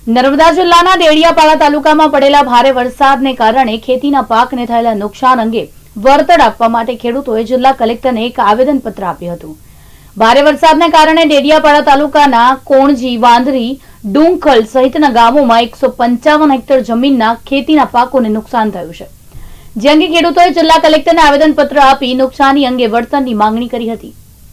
નર્મદા જિલ્લાના દેડિયાપાડા તાલુકામાં પડેલા ભારે વરસાદને કારણે ખેતીના પાકને થયેલા નુકસાન અંગે વળતર આપવા માટે ખેડૂતોએ જિલ્લા કલેક્ટરને એક આવેદનપત્ર આપ્યું હતું। ભારે વરસાદને કારણે દેડિયાપાડા તાલુકાના કોણજી, વાંદરી, ડુંખલ સહિતના ગામોમાં 155 હેક્ટર જમીનના ખેતીના પાકોને નુકસાન થયું છે, જે અંગે ખેડૂતોએ જિલ્લા કલેક્ટરને આવેદનપત્ર આપી નુકસાની અંગે વળતરની માંગણી કરી હતી।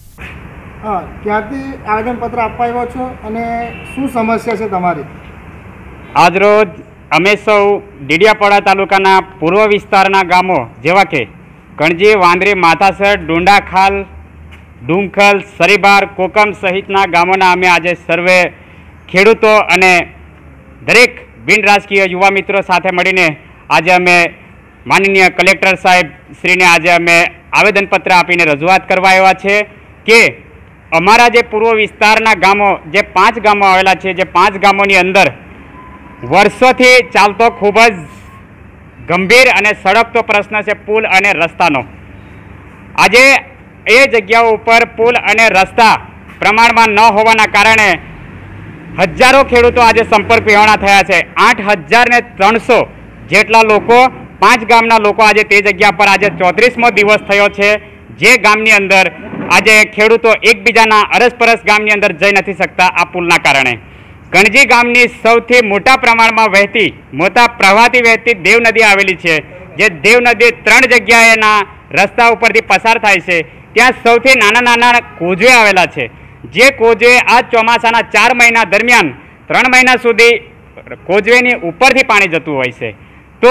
ક્યાંથી આવેદનપત્ર આપવા આવ્યો છો અને શું સમસ્યા છે તમારી? આજરોજ અમે સૌ દેડિયાપાડા તાલુકાના પૂર્વ વિસ્તારના ગામો જેવા કે કણજી, વાંદરી, માથાસર, ડુંડાખાલ, ડુંખલ, સરીબાર, કોકમ સહિતના ગામોના અમે આજે સર્વે ખેડૂતો અને દરેક બિન રાજકીય યુવા મિત્રો સાથે મળીને આજે અમે માનનીય કલેક્ટર સાહેબ શ્રીને આજે અમે આવેદનપત્ર આપીને રજૂઆત કરવા આવ્યા છે કે અમારા જે પૂર્વ વિસ્તારના ગામો જે 5 ગામો આવેલા છે, જે 5 ગામોની અંદર વર્ષોથી ચાલતો ખૂબ જ ગંભીર અને સળગતો પ્રશ્ન છે પુલ અને રસ્તાનો। આજે એ જગ્યાઓ ઉપર પુલ અને રસ્તા પ્રમાણમાં ન હોવાના કારણે હજારો ખેડૂતો આજે સંપર્ક વિહોણા થયા છે। 8,300 જેટલા લોકો 5 ગામના લોકો આજે તે જગ્યા પર આજે 34મો દિવસ થયો છે, જે ગામની અંદર આજે ખેડૂતો એકબીજાના અરસપરસ ગામની અંદર જઈ નથી શકતા આ પુલના કારણે। કણજી ગામની સૌથી મોટા પ્રમાણમાં વહેતી, મોટા પ્રવાહથી વહેતી દેવ નદી આવેલી છે, જે દેવ નદી 3 જગ્યાએના રસ્તા ઉપરથી પસાર થાય છે। ત્યાં સૌથી નાના નાના કોઝવે આવેલા છે, જે કોઝવે આ ચોમાસાના 4 મહિના દરમિયાન 3 મહિના સુધી કોઝવેની ઉપરથી પાણી જતું હોય છે। તો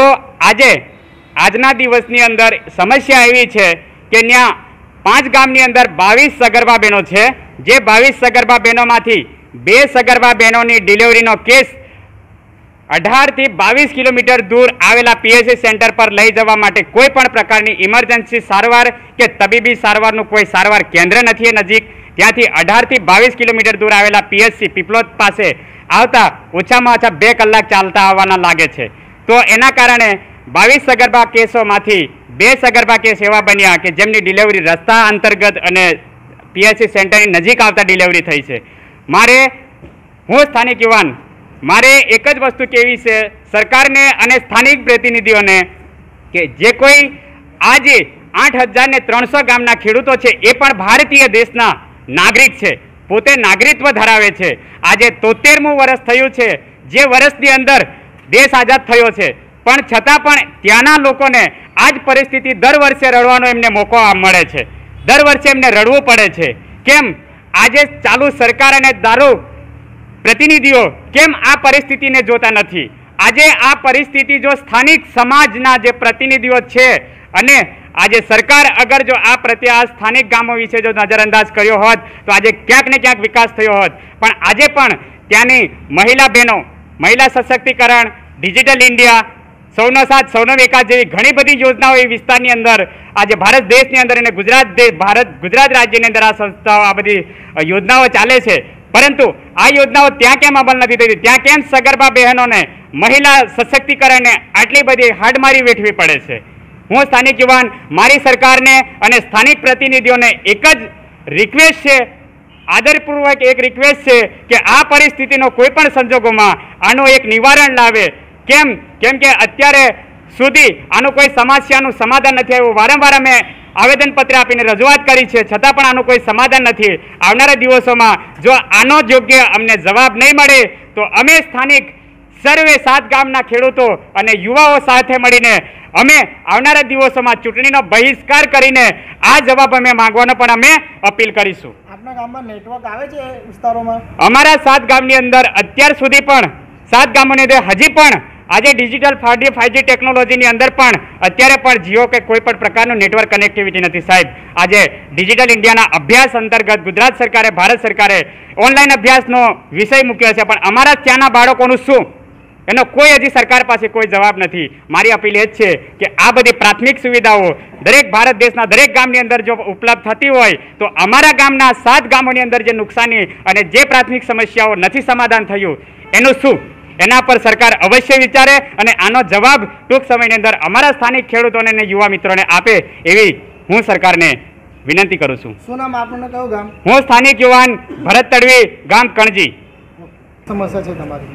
આજના દિવસની અંદર સમસ્યા એવી છે કે ત્યાં 5 ગામની અંદર 22 સગર્ભા બહેનો છે, જે 22 સગર્ભા બહેનોમાંથી 2 સગર્ભા બહેનોની ડિલિવરીનો કેસ 18 થી 22 કિલોમીટર દૂર આવેલા પીએચસી સેન્ટર પર લઈ જવા માટે કોઈ પણ પ્રકારની ઇમરજન્સી સારવાર કે તબીબી સારવારનું કોઈ સારવાર કેન્દ્ર નથી નજીક। ત્યાંથી 18 થી 22 કિલોમીટર દૂર આવેલા પીએચસી પીપલોદ પાસે આવતા ઓછામાં ઓછા 2 કલાક ચાલતા આવવાના લાગે છે। તો એના કારણે 22 સગર્ભા કેસોમાંથી 2 સગર્ભા કેસ એવા બન્યા કે જેમની ડિલિવરી રસ્તા અંતર્ગત અને પીએચસી સેન્ટરની નજીક આવતા ડિલિવરી થઈ છે। હું સ્થાનિક યુવાન મારે એક જ વસ્તુ કહેવી છે સરકારને અને સ્થાનિક પ્રતિનિધિઓને કે જે કોઈ આજે 8,300 ગામના ખેડૂતો છે એ પણ ભારતીય દેશના નાગરિક છે, પોતે નાગરિકત્વ ધરાવે છે। આજે 73મું વર્ષ થયું છે, જે વર્ષની અંદર દેશ આઝાદ થયો છે, પણ છતાં પણ ત્યાંના લોકોને આ જ પરિસ્થિતિ દર વર્ષે રડવાનો એમને મોકો મળે છે, દર વર્ષે એમને રડવું પડે છે। કેમ આજે ચાલુ સરકાર અને દારૂ પ્રતિનિધિઓ કેમ આ પરિસ્થિતિને જોતા નથી? આજે આ પરિસ્થિતિ જો સ્થાનિક સમાજના જે પ્રતિનિધિઓ છે અને આજે સરકાર અગર જો આ પ્રત્યે આ સ્થાનિક ગામો વિશે જો નજરઅંદાજ કર્યો હોત તો આજે ક્યાંક ને ક્યાંક વિકાસ થયો હોત। પણ આજે પણ ત્યાંની મહિલા બહેનો, મહિલા સશક્તિકરણ, ડિજિટલ ઇન્ડિયા, સૌનો સાથ સૌનો વિકાસ જેવી ઘણી બધી યોજનાઓ એ વિસ્તારની અંદર આજે ભારત દેશની અંદર અને ગુજરાત રાજ્યની અંદર આ સંસ્થાઓ આ બધી યોજનાઓ ચાલે છે, પરંતુ આ યોજનાઓ ત્યાં કેમ અમલ નથી થતી? ત્યાં કેમ સગર્ભા બહેનોને, મહિલા સશક્તિકરણને આટલી બધી હાડમારી વેઠવી પડે છે? હું સ્થાનિક યુવાન મારી સરકારને અને સ્થાનિક પ્રતિનિધિઓને એક જ રિક્વેસ્ટ છે, આદરપૂર્વક એક રિક્વેસ્ટ છે કે આ પરિસ્થિતિનો કોઈ પણ સંજોગોમાં આનું એક નિવારણ લાવે। કેમ કે અત્યારે સુધી આનું કોઈ સમસ્યાનું સમાધાન નથી આવ્યું। વારંવાર અમે આવેદનપત્ર આપીને રજૂઆત કરી છે, છતાં પણ આનું કોઈ સમાધાન નથી। આવનારા દિવસોમાં જો આનો યોગ્ય અમને જવાબ નહીં મળે તો અમે સ્થાનિક સર્વે 7 ગામના ખેડૂતો અને યુવાઓ સાથે મળીને અમે આવનારા દિવસોમાં ચૂંટણીનો બહિષ્કાર કરીને આ જવાબ અમે માંગવાનો પણ અમે અપીલ કરીશું। આપના ગામમાં નેટવર્ક આવે છે વિસ્તારોમાં? અમારા 7 ગામની અંદર અત્યાર સુધી પણ 7 ગામોની અંદર હજી પણ આજે ડિજિટલ 5G ટેકનોલોજીની અંદર પણ અત્યારે પણ જીઓ કે કોઈ પણ પ્રકારનું નેટવર્ક કનેક્ટિવિટી નથી। સાહેબ, આજે ડિજિટલ ઇન્ડિયાના અભ્યાસ અંતર્ગત ગુજરાત સરકારે, ભારત સરકારે ઓનલાઈન અભ્યાસનો વિષય મૂક્યો છે, પણ અમારા ત્યાંના બાળકોનું શું એનો કોઈ હજી સરકાર પાસે કોઈ જવાબ નથી। મારી અપીલ એ જ છે કે આ બધી પ્રાથમિક સુવિધાઓ દરેક ભારત દેશના દરેક ગામની અંદર જો ઉપલબ્ધ થતી હોય તો અમારા ગામના 7 ગામોની અંદર જે નુકસાની અને જે પ્રાથમિક સમસ્યાઓ નથી સમાધાન થયું એનું શું, એના પર સરકાર અવશ્ય વિચારે અને આનો જવાબ ટૂંક સમયની અંદર અમારા સ્થાનિક ખેડૂતોને અને યુવા મિત્રોને આપે એવી હું સરકારને વિનંતી કરું છું। શું નામ આપનું? કયું ગામ? હું સ્થાનિક યુવાન ભરત તડવી, ગામ કણજી। સમસ્યા છે તમારી?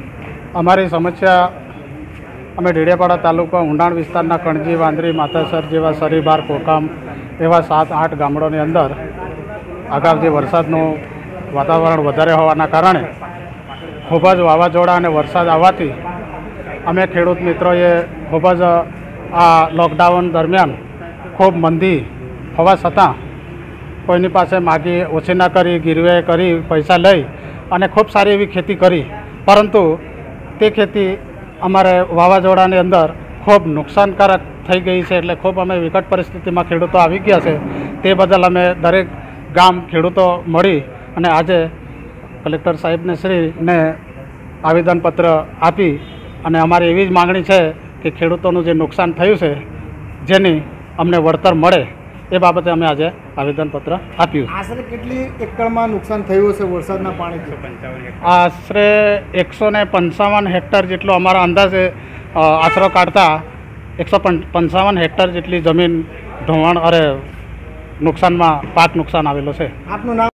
અમારી સમસ્યા અમે ડેડિયાપાડા તાલુકા ઊંડાણ વિસ્તારના કણજી, વાંદરી, માતાસર જેવા સરીબાર, કોકામ એવા 7-8 ગામડોની અંદર અગાઉ જે વરસાદનું વાતાવરણ વધારે હોવાના કારણે ખૂબ જ વાવાઝોડા અને વરસાદ આવવાથી અમે ખેડૂત મિત્રોએ ખૂબ જ આ લોકડાઉન દરમિયાન ખૂબ મંદી હોવા છતાં કોઈની પાસે માગી ઓછી ના કરી, ગીરવે કરી પૈસા લઈ અને ખૂબ સારી એવી ખેતી કરી, પરંતુ તે ખેતી અમારે વાવાઝોડાની અંદર ખૂબ નુકસાનકારક થઈ ગઈ છે. એટલે ખૂબ અમે વિકટ પરિસ્થિતિમાં ખેડૂતો આવી ગયા છે. તે બદલ અમે દરેક ગામ ખેડૂતો મળી અને આજે કલેક્ટર સાહેબને શ્રીને આવેદનપત્ર આપી અને અમારી એવી જ માગણી છે કે ખેડૂતોનું જે નુકસાન થયું છે જેની અમને વળતર મળે એ બાબતે અમે આજે આવેદનપત્ર આપ્યું. આશરે કેટલી એકડમાં નુકસાન થયું હશે વરસાદના પાણીથી? આશરે 155 હેક્ટર જેટલો અમારા અંદાજે આશરો કાઢતા 155 હેક્ટર જેટલી જમીન નુકસાનમાં પાક નુકસાન આવેલો છે. આપનું નામ?